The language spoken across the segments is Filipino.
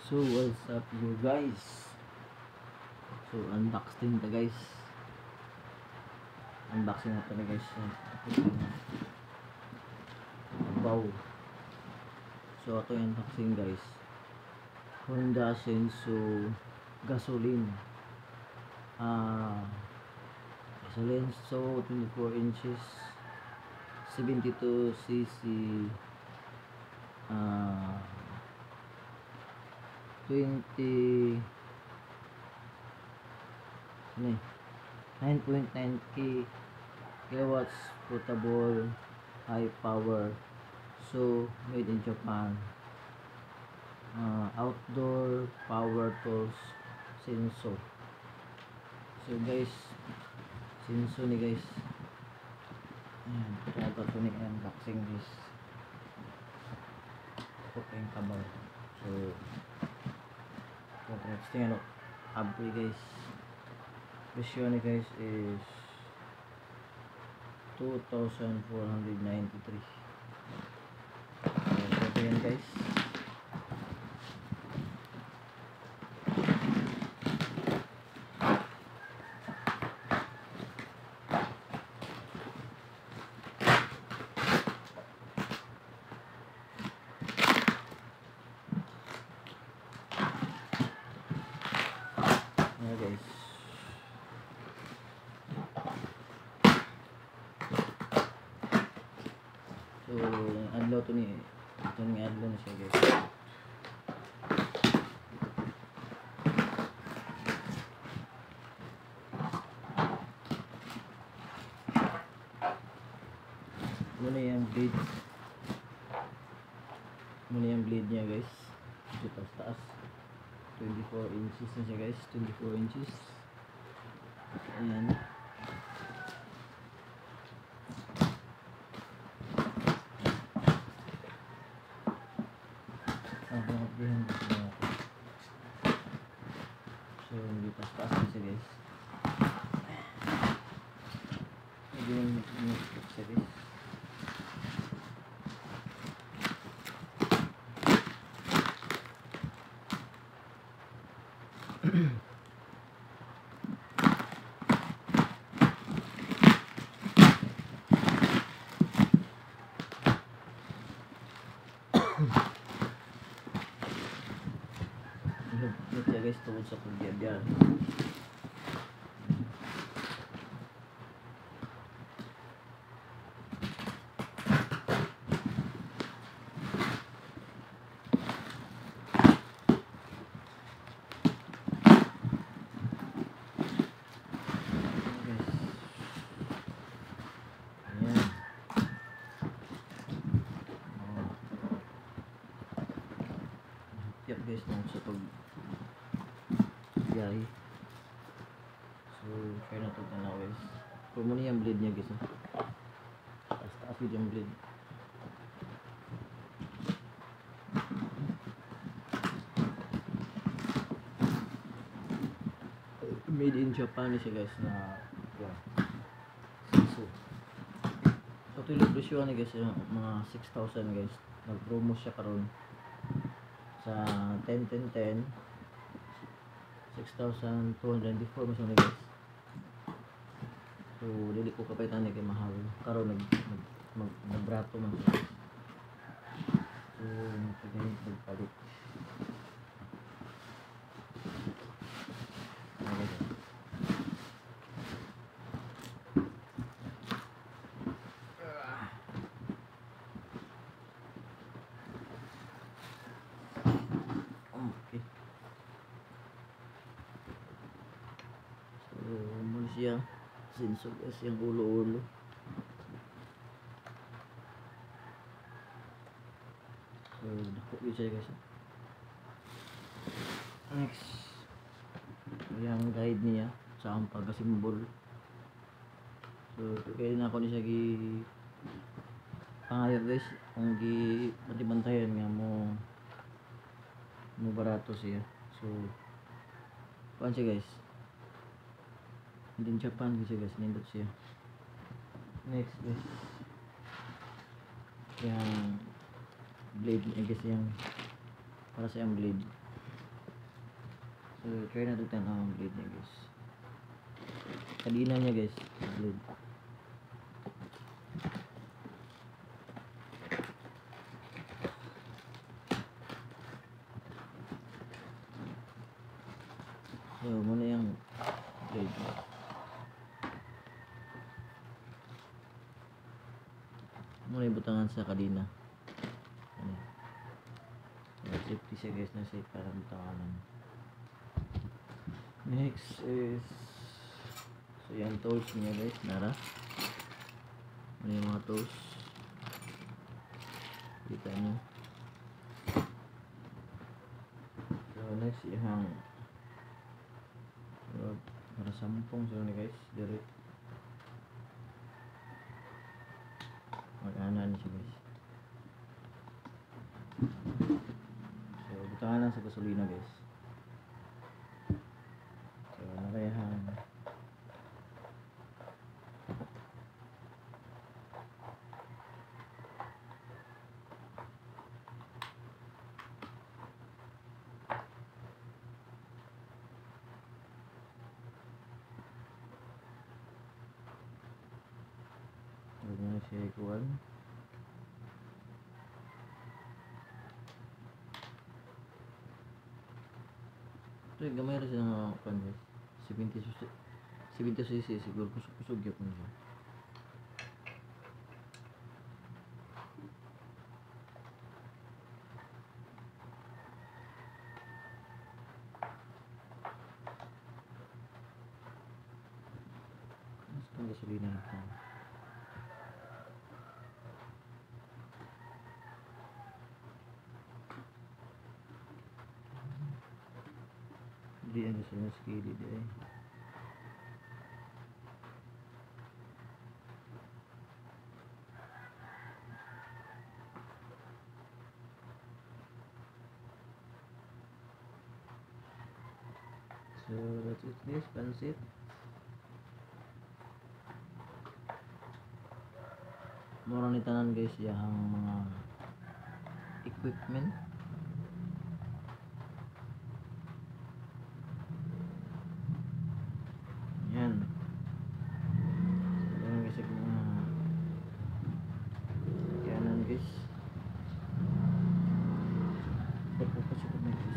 So what's up you guys? So unboxing ta guys. Unboxing na to guys. Wow. So ato yung unboxing guys. Honda Senso gasoline. Gasoline so 24 inches 72cc 20 9.9 kilowatts portable high power, so made in Japan. Outdoor power tools Senso. So guys, Senso ni guys. Ayan, ito ito ni unboxing guys. Ito pa yung kabaw. So next thing ano, abri guys. Presyo ni guys is 2,493. So yan guys. Ayan guys. So, adlaw to ni adlaw na siya guys. Muna yung blade. Muna yung blade niya guys. Ito taas. 24 inches na siya guys. 24 inches. Ayan. So hindi pas-pas na siya guys. Hindi yung siya guys. Look siya guys tungkol sa pagbiyabiyan. Yap guys nung sa pag biyahe. So try na ito na guys. Pero muna yung blade niya guys. Taas yung blade. Made in Japan siya guys na Senso. So ito yung presyo na guys, mga 6,000 guys. Nag-promo siya karon sa 10-10-10 6,294 mas na guys. So dili ko kapitan kay mahal karon nagbrato man siya. So tagay magpalit. Muna siya Senso guys, yung ulo-ulo. So dako yun siya guys. Next yung guide niya sa ang pagkasimbol. So kaya na ako ni siya pangayo guys, ang patibantayan nga mo barato siya. So kuan siya guys, hindi Japan kasi guys, nindot siya. Next guys, yung blade niya guys, yung para sa yung blade. So try na natin ang blade niya guys. Kadina niya guys, blade. So muna yung blade. Muna yung butangan sa kadina. Ano? Safety siya guys, na safe para butanganan. Next is, so yung tools niya guys, nara. Ano yung mga tools? Kita nyo. So next yung rod para sampung sila ni guys, direct. Mag-anan siya guys. So butangan lang sa gasolina guys. So nakayahan. Huwag na siya ikuan. Ito yung gamay rin siya ng kuan guys. 70cc siguro kusog yun siya. Mas kang gasolina ito. Hindi ang gasolina sa kilid eh. So that's it guys, pansit. Mura ni tanan guys yung mga equipment. Yan. So yan guys yung mga yanan guys. Pagpapasukot na guys.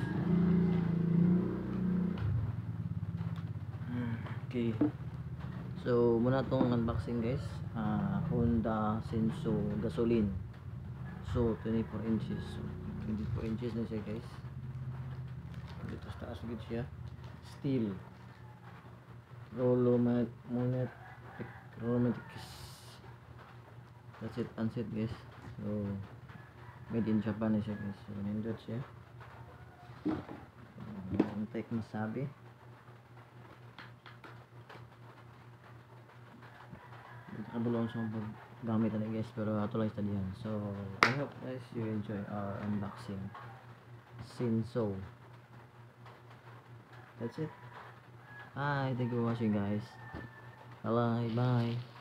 Okay. So muna tong unboxing guys. Honda Senso gasoline. So 24 inches. So 24 inches na siya guys. Dito sa taas gid siya. Steel. Romantics. That's it, pansit guys. So made in Japan na siya guys. So nindot siya. Antay ko masabi. Nakabulong sa paggamit na guys, pero ato lang istadihan. So I hope guys you enjoy our unboxing Senso. That's it. Bye, thank you for watching guys. Bye bye.